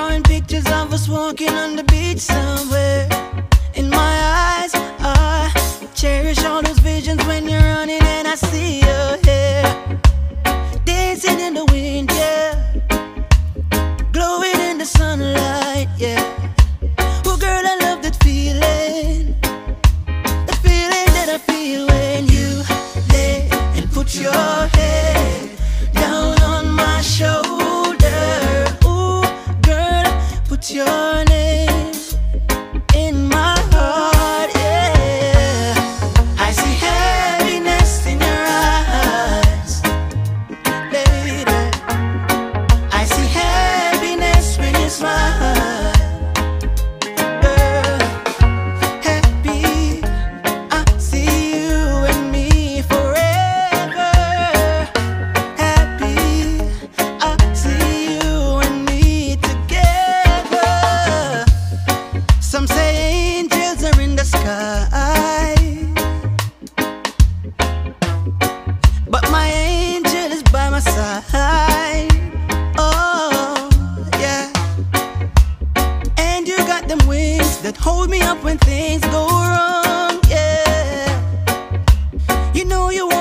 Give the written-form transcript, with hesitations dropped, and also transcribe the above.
drawing pictures of us walking on the beach somewhere. In my eyes, I cherish all those visions when you're running and I see your hair dancing in the wind, yeah, glowing in the sunlight, yeah. Well, girl, I love that feeling, the feeling that I feel when you lay and put your head down on my shoulder. Ooh, girl, put your name in my heart, yeah. I see happiness in your eyes, lady. I see happiness when you smile, girl. Happy, I see you and me forever. Happy, I see you and me together. Some say angels are in the sky, but my angel is by my side. Oh, yeah. And you got them wings that hold me up when things go wrong, yeah. You know you